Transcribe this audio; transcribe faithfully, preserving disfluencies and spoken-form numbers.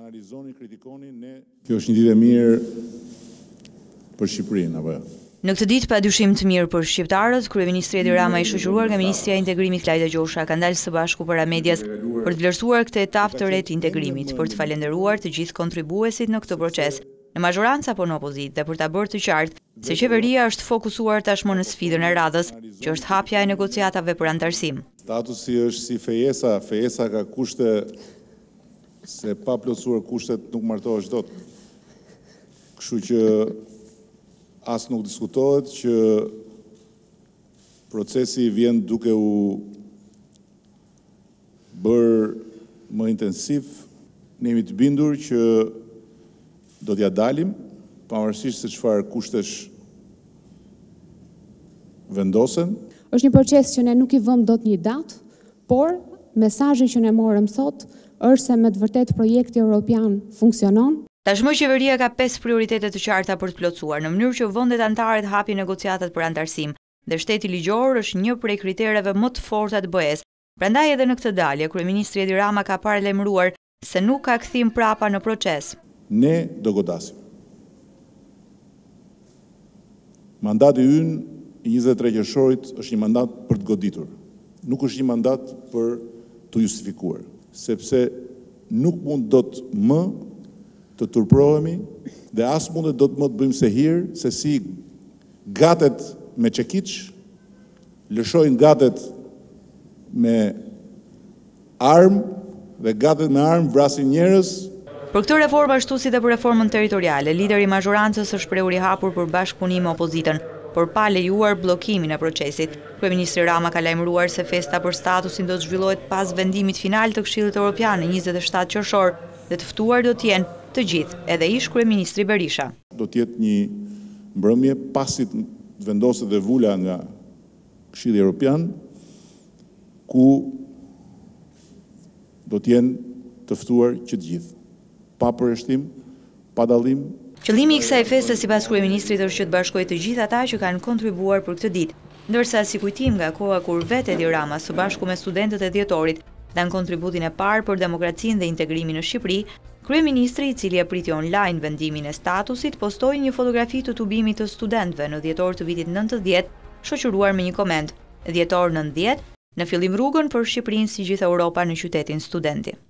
analizoni, kritikoni, ne... Kjo është një ditë e mirë për Shqipërinë, apo jo? Në këtë ditë pa dyshim të mirë për shqiptarët, kryeministri Edi Rama i shoqëruar nga Ministria e Integrimit Klajda Gjosha ka ndalë së bashku para medias për të vlerësuar këtë etapë të re të integrimit, për të falendëruar të gjithë kontribuesit në këtë proces, në mazhorancë apo në opozitë, dhe për ta bërë të qartë se qeveria është fokusuar tashmë në sfidën e radhës, që është hapja e negociatave për antarësim. Statusi është si fejesa, fejesa ka kushte se pa plotësuar kushtet nuk martohesh dot. Kështu që as nuk diskutohet që procesi vjen duke u bërë më intensiv. Ne jemi të bindur që do t'ja dalim, pavarësisht se çfarë kushtesh vendosen. Është një proces që ne nuk i vëmë dot një datë, por mesazhi që ne morëm sot është se me të vërtet projekti evropian funksionon. Tashmë qeveria ka pesë prioritete të qarta për të plotësuar, në mënyrë që vendet anëtare të hapin negociatat për antarësim, dhe shteti ligjor është një prej kritereve më të forta të B E S. Prandaj edhe në këtë dalje, kryeministri Edi Rama ka paralajmëruar se nuk ka kthim prapa në proces. Ne do godasim. Mandati ynë i njëzet e tre qershorit është një mandat për të goditur. Nuk është një mandat për të justifikuar, sepse nuk mund do të më të turprohemi dhe as mundet do të më të bëjmë se hirë, se si gatet me çekiç, lëshojnë gatet me armë dhe gatet me armë vrasin njerëz. Për këtë reformë ashtu si dhe për reformën territoriale, lideri i mazhorancës është shprehur i hapur për bashkëpunim me opozitën, por pa lejuar bllokimin e procesit. Kryeministri Rama ka lajmëruar se festa për statusin do të zhvillohet pas vendimit final të Këshillit Evropian në njëzet e shtatë qershor, dhe të ftuar do të jenë të gjithë, edhe ish kryeministri Berisha. Do të jetë një mbrëmje pasi të vendoset dhe vula nga Këshilli Evropian, ku do të jenë të ftuar që të gjithë, pa përjashtim, pa dallim. Qëllimi i kësaj feste sipas kryeministrit është që të bashkojë të gjithë ata që kanë kontribuar për këtë ditë, ndërsa si kujtim nga koha kur vetë Edi Rama së bashku me studentët e dhjetorit dhanë kontributin e parë për demokracinë dhe integrimin në Shqipëri, kryeministri, i cili e priti online vendimin e statusit, postoi një fotografi të tubimit të studentëve në dhjetor të vitit nëntëdhjetë, shoqëruar me një koment: dhjetor nëntëdhjetë, në fillim rrugën për Shqipërinë si gjithë Europa në qytetin Studenti.